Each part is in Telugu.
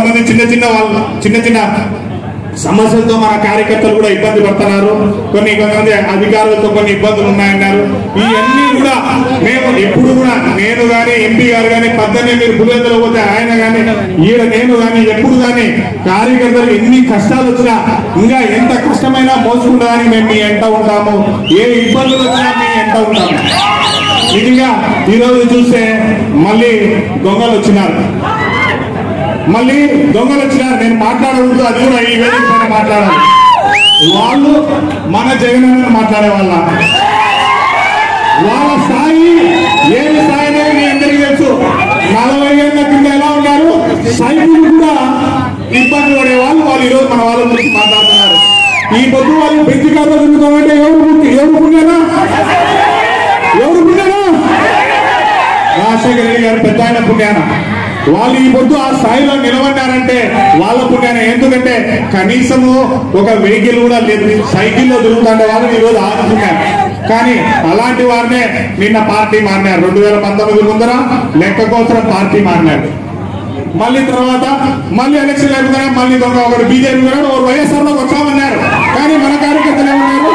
కొంతమంది చిన్న చిన్న సమస్యలతో మన కార్యకర్తలు కూడా ఇబ్బంది పడుతున్నారు. కొంతమంది అధికారులతో కొన్ని ఇబ్బందులు ఉన్నాయన్నారు. ఇవన్నీ కూడా మేము ఎప్పుడు కూడా నేను కానీ ఎంపీ గారు కానీ పద్దెనే మీరు పులివెందులో పోతే ఆయన కానీ ఈడ నేను కానీ ఎప్పుడు కానీ కార్యకర్తలకు ఎన్ని కష్టాలు వచ్చినా ఇంకా ఎంత కష్టమైనా మోసుకుంటామని మేము మీ ఎంట ఉంటాము. ఏ ఇబ్బందులు వచ్చినా మీ ఎంట ఉంటాము. ఇదిగా ఈరోజు చూస్తే మళ్ళీ దొంగలు వచ్చినారు. నేను మాట్లాడకూడదు, అది కూడా ఈ వేదిక పైన మాట్లాడాలి. వాళ్ళు మన జగన్ మాట్లాడే వాళ్ళ స్థాయి ఏమి స్థాయి అనేది మీ అందరికీ తెలుసు. 40 ఏళ్ళ కింద ఎలా ఉన్నారు, సైనికులు కూడా ఇబ్బంది పడే వాళ్ళు ఈరోజు మన వాళ్ళ గురించి మాట్లాడుతున్నారు. ఈ పొద్దు వాళ్ళు పెంచి కాదు తిరుగుతామంటే ఎవరు పుణ్యానా రాజశేఖర రెడ్డి గారు పెద్ద ఆయన పుణ్యాన వాళ్ళు ఈ పొద్దు ఆ స్థాయిలో నిలబడ్డారంటే వాళ్ళ పుణ్యాన. ఎందుకంటే కనీసము ఒక వెహికల్ కూడా లేదు, సైకిల్లో తిరుగుతుండే వాళ్ళు ఈరోజు ఆదుకున్నారు. కానీ అలాంటి వారినే నిన్న పార్టీ మారినారు. 2019 ముందర లెక్క కోసం పార్టీ మారినారు. మళ్ళీ తర్వాత మళ్ళీ ఎలక్షన్ అయిపోయినా మళ్ళీ ఒకరు బీజేపీ ఒకరు వైఎస్ఆర్ లోకి వచ్చామన్నారు. కానీ మన కార్యకర్తలు ఏమన్నారు,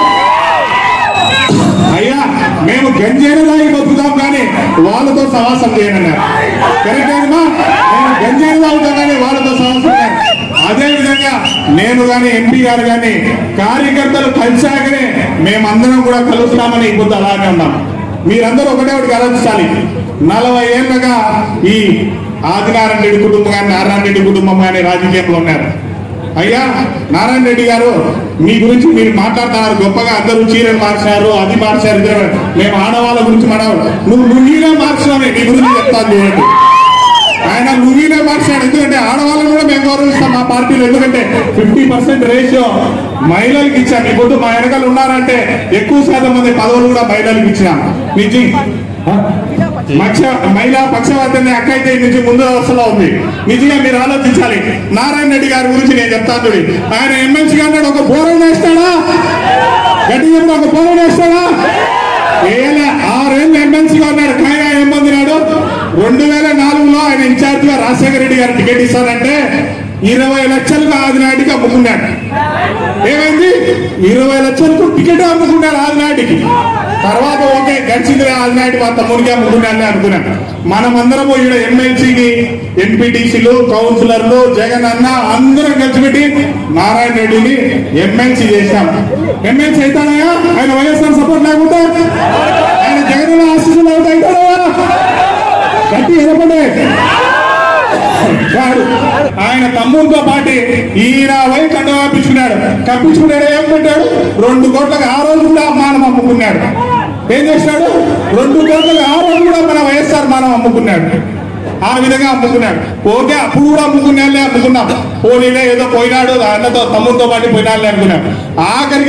అయ్యా మేము గంజైన దాగి బతుకుతాం కానీ వాళ్ళతో సవాసం చేయనన్నారు. కరెక్టేనా? మేము గంజైన తాగుతాం కానీ వాళ్ళతో సవాసం చేయాలి. అదేవిధంగా నేను కానీ ఎంపీ గారు కానీ కార్యకర్తలు కలిసాకనే మేమందరం కూడా కలుస్తామని ఇప్పుడు అలాగే ఉన్నాం. మీరందరూ ఒకటే ఆలోచించాలి. 40 ఏళ్ళగా ఈ ఆదినారాయణ రెడ్డి కుటుంబం కానీ నారాయణ రెడ్డి కుటుంబం కానీ రాజకీయంలో ఉన్నారు. అయ్యా నారాయణ రెడ్డి గారు మీ గురించి మీరు మాట్లాడుతున్నారు గొప్పగా, అందరూ చీరలు మార్చారు, అది మార్చారు. మేము ఆడవాళ్ళ గురించి నువ్వు నువ్వునే మార్చావని నీ గురించి చెప్తాను చూడండి. ఆయన నువ్వునే మార్చాడు. ఎందుకంటే ఆడవాళ్ళని కూడా మేము గౌరవిస్తాం మా పార్టీలో. ఎందుకంటే 50% రేషియో మహిళలకు ఇచ్చాం. ఇప్పుడు మా వెనకాల ఉన్నారంటే ఎక్కువ శాతం మంది పదవులు కూడా మహిళలకు ఇచ్చినాం. మహిళా పక్షవాతని అక్క అయితే నుంచి ముందు అవస్థలో ఉంది. నిజంగా మీరు ఆలోచించాలి. నారాయణ రెడ్డి గారి గురించి నేను చెప్తాను. ఆయన ఎమ్మెల్సీ అన్నాడు ఒక బోరం వేస్తాడా, గట్టిగా ఒక బోరం వేస్తాడా? 6 ఏళ్ళు ఎమ్మెల్సీగా ఉన్నాడు. కాగా ఏం పొందినాడు? 2004లో ఆయన ఇన్ఛార్జ్ గా రాజశేఖర రెడ్డి గారు టికెట్ ఇస్తారంటే 20 లక్షలకు ఆదినాటికి అమ్ముకున్నాడు. ఏమైంది? 20 లక్షలకు టికెట్ అమ్ముకున్నాడు ఆదినాటికి. తర్వాత ఓకే గడిచింది ఆదినాటి మా తమ్ముడికి అమ్ముకున్నాను అనుకున్నాను. మనమందరం ఈడ ఎమ్మెల్సీకి ఎంపీటీసీలు కౌన్సిలర్లు జగన్ అన్న అందరం కలిసిపెట్టి నారాయణ రెడ్డిని ఎమ్మెల్సీ చేశాం. ఎమ్మెల్సీ అవుతాడయా ఆయన వైఎస్ఆర్ సపోర్ట్ లేకుండా? ఆయన జగన్ ఆశీస్సులు అవుతాయా? గట్టి ఎదపడే వాడు ఆయన తమ్ముడితో పాటు ఈయన వైపు కప్పించుకున్నాడు. ఏం పెట్టాడు? 2 కోట్లకు ఆ రోజు కూడా మానం అమ్ముకున్నాడు. ఏం చేసినాడు? 2 కోట్లకు ఆ రోజు కూడా మన వైఎస్ఆర్ మానం అమ్ముకున్నాడు. ఆ విధంగా అమ్ముకున్నాడు. ఓకే అప్పుడు కూడా అమ్ముకున్నాం. పోనీలే ఏదో పోయినాడు అన్నతో తమ్ముడితో పాటు పోయినాడులే అనుకున్నాడు. ఆఖరికి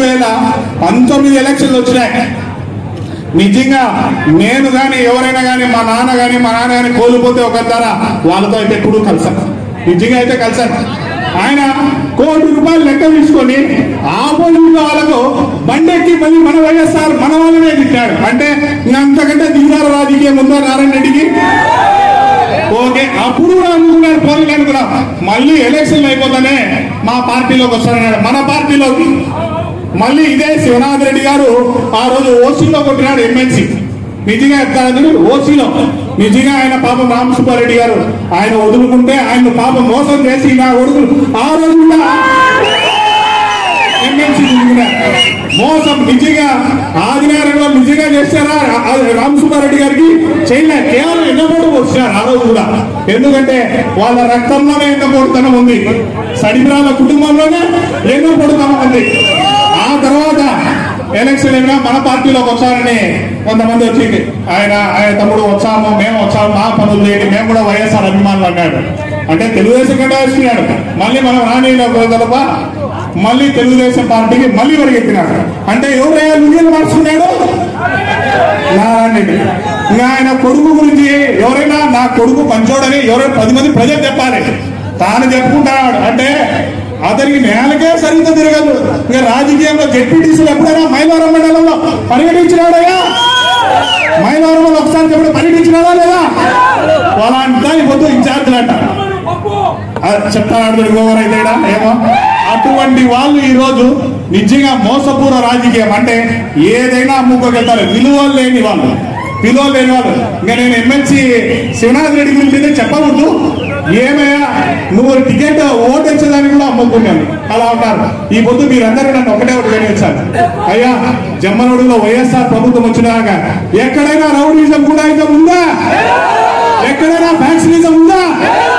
2019 ఎలక్షన్లు వచ్చినాయి. నిజంగా నేను కానీ ఎవరైనా కానీ మా నాన్న కానీ కోల్పోతే ఒక ధర వాళ్ళతో అయితే ఎప్పుడు కలిసాను. నిజంగా అయితే కలిసాను. ఆయన ₹1 కోటి లెక్క తీసుకొని ఆపోజిట్ వాళ్ళకు బండెక్కి మళ్ళీ మన వైఎస్ఆర్ మన వాళ్ళనే తిట్టాడు. అంటే అంతకంటే దిగారు రాజకీయం ఉందా నారాయణ రెడ్డికి? ఓకే అప్పుడు కూడా అనుకున్నాడు పోలీలు అనుకున్నాం. మళ్ళీ ఎలక్షన్లు అయిపోతానే మా పార్టీలోకి వస్తాడన్నాడు. మన పార్టీలోకి మళ్ళీ ఇదే శివనాథ్ రెడ్డి గారు ఆ రోజు ఓసీలో కొట్టినాడు ఎమ్మెల్సీ. నిజంగా చెప్తాను ఓసీలో నిజంగా ఆయన పాపం రామసుబ్బారెడ్డి గారు ఆయన వదులుకుంటే ఆయన పాపం మోసం చేసి నా కొడుకులు ఆ రోజు కూడా ఎమ్మెల్సీ మోసం నిజంగా ఆదినారాయణలో నిజంగా చేశారా రామసుబ్బారెడ్డి గారికి? చేయలే. కేవలం ఎన్నపోటు వచ్చారు ఆ రోజు కూడా. ఎందుకంటే వాళ్ళ రక్తంలోనే ఎన్నపోటుతనం ఉంది, సడిబ్రాల కుటుంబంలోనే ఎన్నపోటుతనం ఉంది. ఆ తర్వాత ఎలక్షన్ అయినా మన పార్టీలోకి వచ్చారని కొంతమంది వచ్చి ఆయన తమ్ముడు వచ్చాము, మేము వచ్చాము, మా పనులు చేయండి, మేము కూడా వైఎస్ఆర్ అభిమానులు అన్నాడు. అంటే తెలుగుదేశం కంటే వేసుకున్నాడు. మళ్ళీ మనం రాణిలోకి మళ్ళీ తెలుగుదేశం పార్టీకి మళ్ళీ పరిగెత్తినాడు. అంటే ఎవరైనా నువ్వు మార్చుకున్నాడు? నారాయణ రెడ్డి. ఇంకా ఆయన కొడుకు గురించి ఎవరైనా నా కొడుకు పంచోడని ఎవరైనా 10 మంది ప్రజలు చెప్పాలి. తాను చెప్పుకుంటాడు. అంటే అతనికి నేలకే సరిగ్గా తిరగదు. ఇంకా రాజకీయంలో జెడ్పీటీసీలు ఎప్పుడైనా మైలవరం మండలంలో పర్యటించినాడయ్యా? మైలవరంలో ఒకసారి ఎప్పుడు పర్యటించినాడా లేదా? అలాంటి పొద్దు ఇన్ఛార్జ్లు అంట. చెప్తాడు ఓవర్ అయితే ఏమో అటువంటి వాళ్ళు ఈ రోజు నిజంగా మోసపూర్వ రాజకీయం అంటే ఏదైనా అమ్ముకోగలుగుతారు. విలువలు లేని వాళ్ళు ఇంకా నేను ఎమ్మెల్సీ శివనాథ్ రెడ్డి గురించి చెప్పకూడదు. ఏమయ్యా నువ్వు టికెట్ ఓటు వచ్చేదానికి కూడా అమ్ముకున్నాను అలా ఉంటారు. ఈ పొద్దు మీరందరూ నన్ను ఒకటే ఒకటి గమనించాలి. అయ్యా జమ్మనోడులో వైఎస్ఆర్ ప్రభుత్వం వచ్చినాక ఎక్కడైనా రౌడీజం కూడా ఉందా? ఎక్కడైనా ఫ్యాక్షనిజం ఉందా?